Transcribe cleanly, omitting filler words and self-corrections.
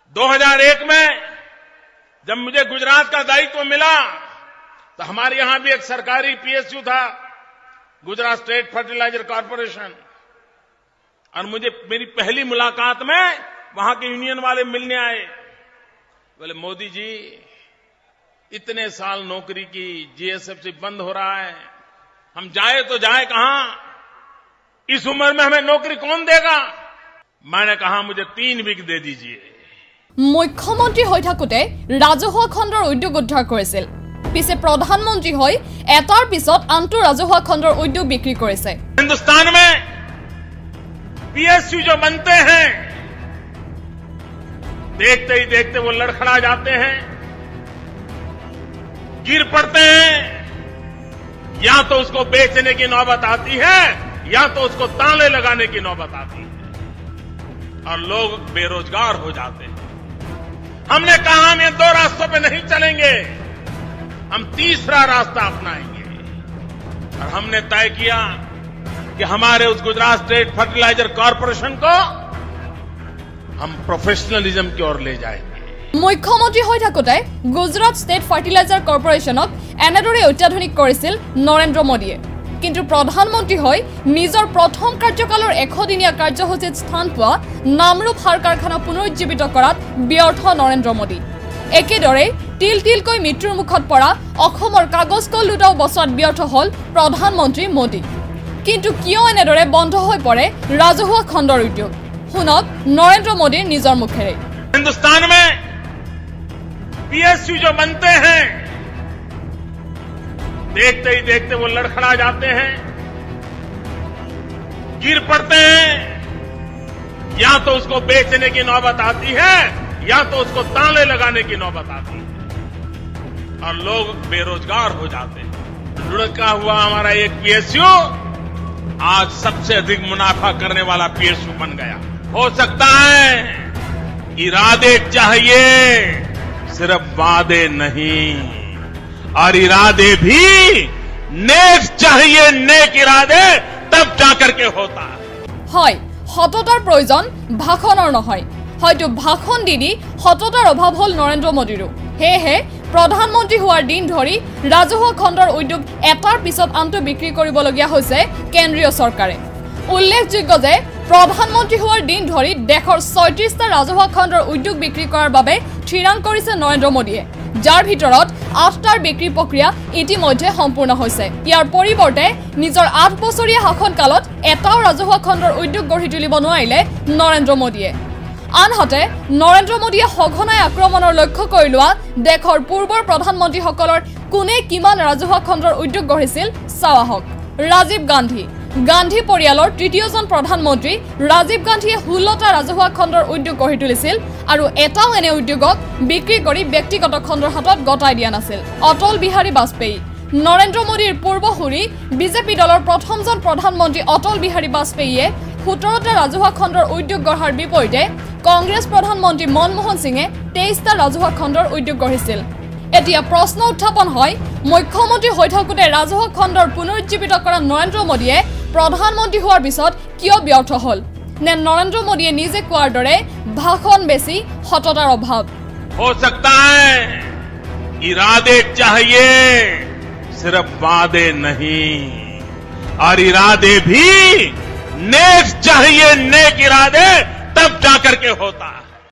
2001 में जब मुझे गुजरात का दायित्व मिला तो हमारे यहां भी एक सरकारी पीएसयू था, गुजरात स्टेट फर्टिलाइजर कॉर्पोरेशन, और मेरी पहली मुलाकात में वहां के यूनियन वाले मिलने आए। बोले, मोदी जी इतने साल नौकरी की, जीएसएफसी बंद हो रहा है, हम जाए तो जाए कहां, इस उम्र में हमें नौकरी कौन देगा। मैंने कहा मुझे 3 वीक दे दीजिए। मुख्यमंत्री হৈ থাকোতে ৰাজহুৱা খণ্ডৰ উদ্যোগ উদ্ধাৰ কৰিছিল, পিছে প্ৰধানমন্ত্ৰী হৈ এটাৰ পিছত আনটো ৰাজহুৱা খণ্ডৰ উদ্যোগ বিক্ৰী কৰিছে। हिंदुस्तान में पीएसयू जो बनते हैं, देखते ही देखते वो लड़खड़ा जाते हैं, गिर पड़ते हैं, या तो उसको बेचने की नौबत आती है या तो उसको ताले लगाने की नौबत आती है और लोग बेरोजगार हो जाते हैं। हमने कहा हम ये 2 रास्तों पे नहीं चलेंगे, हम तीसरा रास्ता अपनाएंगे, और हमने तय किया कि हमारे उस गुजरात स्टेट फर्टिलाइजर कॉर्पोरेशन को हम प्रोफेशनलिज्म की ओर ले जाएंगे। मुख्यमंत्री হৈ থাকোতে गुजरात स्टेट फार्टिलाइजर कॉर्पोरेशनक এনেদৰে অত্যাধুনিক কৰিছিল নৰেন্দ্ৰ মোদীয়ে, কিন্তু প্ৰধানমন্ত্ৰী হৈ নিজৰ প্ৰথম কাৰ্যকালৰ 100 দিনীয়া কাৰ্যসূচীত স্থান পোৱা নামৰূপ সাৰ কাৰখানা পুনৰুজ্জীৱিত কৰাত ব্যৰ্থ নৰেন্দ্ৰ মোদী। একেদৰে তিল তিলকৈ মৃত্যুৰ মুখত পৰা অসমৰ কাগজ কল দুটাও বচোৱাত ব্যৰ্থ হল প্ৰধানমন্ত্ৰী মোদী। কিন্তু কিয় এনেদৰে বন্ধ হৈ পৰে ৰাজহুৱা খণ্ডৰ উদ্যোগ, শুনক নৰেন্দ্ৰ মোদীৰ নিজৰ মুখেৰে। हिंदुस्तान में पीएसयू जो बनते हैं, देखते ही देखते वो लड़खड़ा जाते हैं, गिर पड़ते हैं, या तो उसको बेचने की नौबत आती है या तो उसको ताले लगाने की नौबत आती है और लोग बेरोजगार हो जाते हैं। लुढ़का हुआ हमारा एक पीएसयू आज सबसे अधिक मुनाफा करने वाला पीएसयू बन गया। हो सकता है इरादे चाहिए, सिर्फ वादे नहीं, और इरादे भी नेक चाहिए, नेक इरादे तब जाकर के होता है। সততাৰ প্ৰয়োজন ভাষণৰ নহয়, হয়তো ভাষণ দি সততাৰ অভাৱ হল নৰেন্দ্ৰ মোদীৰো। হেহে প্ৰধানমন্ত্ৰী হোৱাৰ দিন ধৰি ৰাজহুৱা খণ্ডৰ উদ্যোগ এটাৰ পিছত আনটো বিক্ৰী কৰিবলগীয়া হৈছে কেন্দ্ৰীয় চৰকাৰে। উল্লেখযোগ্য যে প্ৰধানমন্ত্ৰী হোৱাৰ দিন ধৰি দেশৰ ৩৬টা ৰাজহুৱা খণ্ডৰ উদ্যোগ বিক্ৰী কৰাৰ বাবে থিৰাং কৰিছে নৰেন্দ্ৰ মোদীয়ে, যাৰ ভিতৰত 8টাৰ বিক্ৰী প্ৰক্ৰিয়া ইতিমধ্যে সম্পূৰ্ণ হৈছে। ইয়াৰ পৰিৱৰ্তে নিজৰ 8 বছৰীয়া শাসনকালত এটাও ৰাজহুৱা খণ্ডৰ উদ্যোগ গঢ়ি তুলিব নোৱাৰিলে নৰেন্দ্ৰ মোদীয়ে। আনহাতে নৰেন্দ্ৰ মোদীয়ে সঘনাই আক্ৰমণৰ লক্ষ্য কৰি লোৱা দেশৰ পূৰ্বৰ প্ৰধানমন্ত্ৰীসকলৰ কোনে কিমান ৰাজহুৱা খণ্ডৰ উদ্যোগ গঢ়িছিল চাওঁ আহক। ৰাজীৱ গান্ধী পৰিয়ালৰ তৃতীয়জন প্ৰধানমন্ত্ৰী ৰাজীৱ গান্ধীয়ে 16টা ৰাজহুৱা খণ্ডৰ উদ্যোগ গঢ়ি তুলিছিল আৰু এটাও এনে উদ্যোগক বিক্ৰী কৰি ব্যক্তিগত খণ্ডৰ হাতত গতাই দিয়া নাছিল। অটল বিহাৰী বাজপেয়ী, নৰেন্দ্ৰ মোদীৰ পূৰ্বসূৰী বিজেপি দলৰ প্ৰথমজন প্ৰধানমন্ত্ৰী অটল বিহাৰী বাজপেয়ীয়ে 17টা ৰাজহুৱা খণ্ডৰ উদ্যোগ গঢ়াৰ বিপৰীতে কংগ্ৰেছ প্ৰধানমন্ত্ৰী মনমোহন সিঙে 23টা ৰাজহুৱা খণ্ডৰ উদ্যোগ গঢ়িছিল। এতিয়া প্ৰশ্ন উত্থাপন হয়, মুখ্যমন্ত্ৰী হৈ থাকোতে ৰাজহুৱা খণ্ডৰ পুনৰুজ্জীৱিত কৰা নৰেন্দ্ৰ মোদীয়ে প্ৰধানমন্ত্ৰী হোৱাৰ পিছত কিয় ব্যৰ্থ হল, নে নৰেন্দ্ৰ মোদীয়ে নিজে কোৱাৰ দৰে ভাষণ বেছি সততাৰ অভাৱ। हो सकता है इरादे चाहिए, सिर्फ वादे नहीं, और इरादे भी नेक चाहिए, नेक इरादे तब जाकर के होता है।